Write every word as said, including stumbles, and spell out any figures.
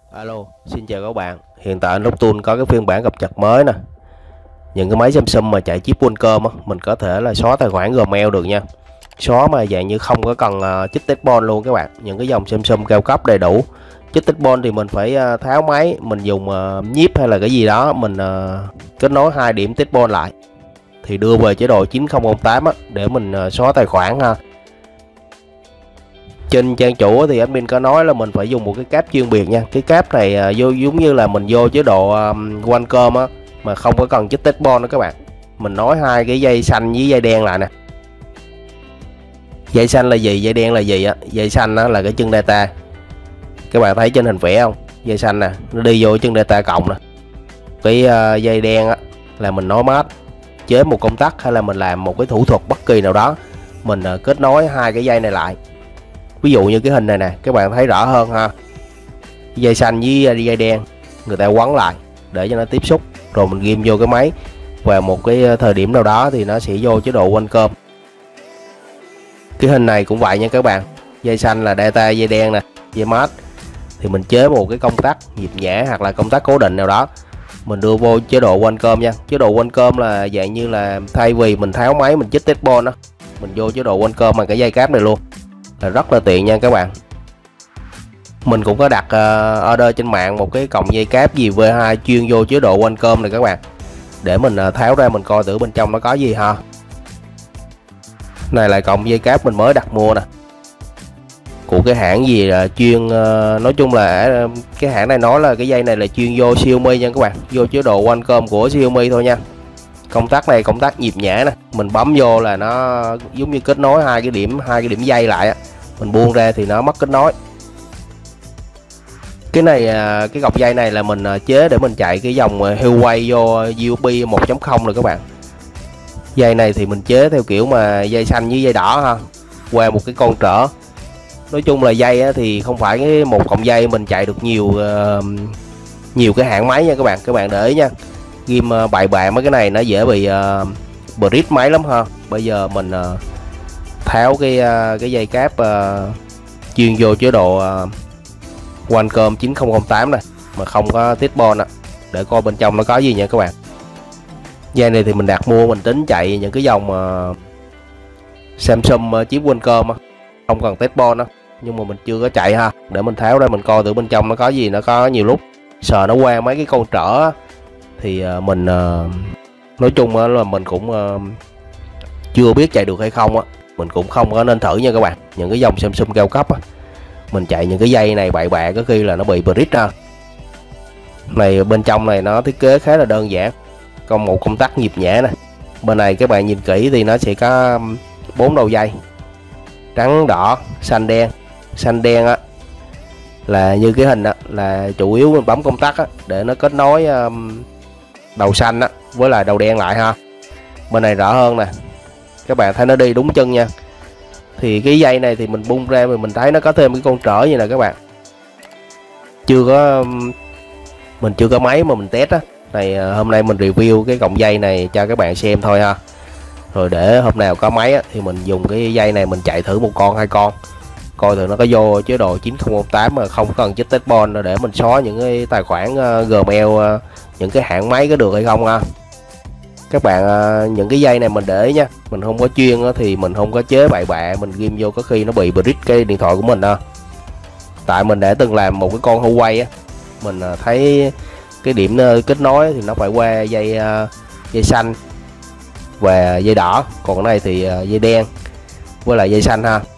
Alo, xin chào các bạn. Hiện tại Noctune có cái phiên bản cập nhật mới nè. Những cái máy Samsung mà chạy chip Qualcomm á, mình có thể là xóa tài khoản Gmail được nha. Xóa mà dạng như không có cần uh, chích tết bon luôn các bạn. Những cái dòng Samsung cao cấp đầy đủ. Chích tết bon thì mình phải uh, tháo máy, mình dùng uh, nhíp hay là cái gì đó, mình uh, kết nối hai điểm tết bon lại thì đưa về chế độ chín không không tám á, để mình uh, xóa tài khoản ha. Trên trang chủ thì admin có nói là mình phải dùng một cái cáp chuyên biệt nha. Cái cáp này uh, vô giống như là mình vô chế độ um, Qualcomm á, mà không có cần chích tết bon đó các bạn. Mình nối hai cái dây xanh với dây đen lại nè. Dây xanh là gì, dây đen là gì á? Dây xanh đó là cái chân data. Các bạn thấy trên hình vẽ không? Dây xanh nè, nó đi vô chân data cộng nè. Cái uh, dây đen á là mình nối mát, chế một công tắc hay là mình làm một cái thủ thuật bất kỳ nào đó, mình uh, kết nối hai cái dây này lại. Ví dụ như cái hình này nè, các bạn thấy rõ hơn ha. Dây xanh với dây đen người ta quấn lại để cho nó tiếp xúc, rồi mình ghim vô cái máy, và một cái thời điểm nào đó thì nó sẽ vô chế độ Qualcomm. Cái hình này cũng vậy nha các bạn. Dây xanh là data, dây đen nè, dây mát thì mình chế một cái công tắc nhịp nhẹ hoặc là công tắc cố định nào đó, mình đưa vô chế độ Qualcomm nha. Chế độ Qualcomm là dạng như là thay vì mình tháo máy mình chích tết bon đó, mình vô chế độ Qualcomm bằng cái dây cáp này luôn, là rất là tiện nha các bạn. Mình cũng có đặt uh, order trên mạng một cái cọng dây cáp gì vê hai chuyên vô chế độ Qualcomm này các bạn, để mình uh, tháo ra mình coi thử bên trong nó có gì ha. Này là cọng dây cáp mình mới đặt mua nè, của cái hãng gì là chuyên uh, nói chung là uh, cái hãng này nói là cái dây này là chuyên vô Xiaomi nha các bạn, vô chế độ Qualcomm của Xiaomi thôi nha. Công tắc này công tắc nhịp nhẹ nè, mình bấm vô là nó giống như kết nối hai cái điểm hai cái điểm dây lại á, mình buông ra thì nó mất kết nối. Cái này cái cọc dây này là mình chế để mình chạy cái dòng Huawei vô u ét bê một chấm không rồi các bạn. Dây này thì mình chế theo kiểu mà dây xanh với dây đỏ ha, qua một cái con trở. Nói chung là dây thì không phải cái một cọng dây mình chạy được nhiều nhiều cái hãng máy nha các bạn. Các bạn để ý nha, ghim bậy bạ mấy cái này nó dễ bị uh, bridge máy lắm ha. Bây giờ mình uh, tháo cái uh, cái dây cáp uh, chuyên vô chế độ uh, Qualcomm chín không không tám này mà không có tết bon á, để coi bên trong nó có gì nha các bạn. Dây này thì mình đặt mua mình tính chạy những cái dòng uh, Samsung uh, chip Qualcomm á, không cần test bon á, nhưng mà mình chưa có chạy ha, để mình tháo ra mình coi thử bên trong nó có gì. Nó có nhiều lúc sờ nó qua mấy cái con trở á, thì uh, mình uh, nói chung uh, là mình cũng uh, chưa biết chạy được hay không á, mình cũng không có nên thử nha các bạn. Những cái dòng Samsung cao cấp á, mình chạy những cái dây này bậy bạ có khi là nó bị bridge ha. Này bên trong này nó thiết kế khá là đơn giản, còn một công tắc nhịp nhẹ nè. Bên này các bạn nhìn kỹ thì nó sẽ có bốn đầu dây trắng đỏ xanh đen. Xanh đen á là như cái hình á, là chủ yếu mình bấm công tắc á, để nó kết nối um, đầu xanh á với lại đầu đen lại ha. Bên này rõ hơn nè, các bạn thấy nó đi đúng chân nha. Thì cái dây này thì mình bung ra mình thấy nó có thêm cái con trở như này các bạn. Chưa có mình chưa có máy mà mình test á. Này hôm nay mình review cái cọng dây này cho các bạn xem thôi ha. Rồi để hôm nào có máy á, thì mình dùng cái dây này mình chạy thử một con hai con, coi thử nó có vô chế độ chín không không tám mà không cần chích test bon để mình xóa những cái tài khoản uh, Gmail, uh, những cái hãng máy có được hay không ha. Các bạn uh, những cái dây này mình để ý nha, mình không có chuyên uh, thì mình không có chế bậy bạ mình ghim vô, có khi nó bị bridge cái điện thoại của mình ha. Tại mình đã từng làm một cái con Huawei á, mình uh, thấy cái điểm uh, kết nối thì nó phải qua dây uh, dây xanh và dây đỏ, còn cái này thì uh, dây đen với lại dây xanh ha.